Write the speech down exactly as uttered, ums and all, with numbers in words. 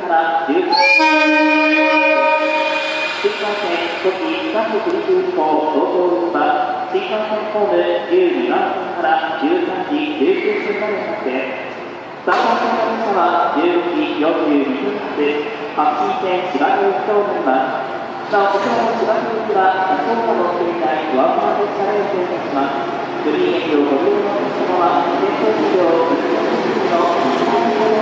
からじゅうさん新幹線都市南北陸空港東京運搬新幹線ホームじゅうにばん線からじゅうさんじじゅうきゅうふんまで発生。さんばん線の列車はじゅうろくじよんじゅうにふん発、白新線千葉行きとなります。なお、こちらの千葉行きは、車掌が乗っていないドアマ列車で運転いたします。グリーン駅をご利用のお客様は、電光機量いちのにのに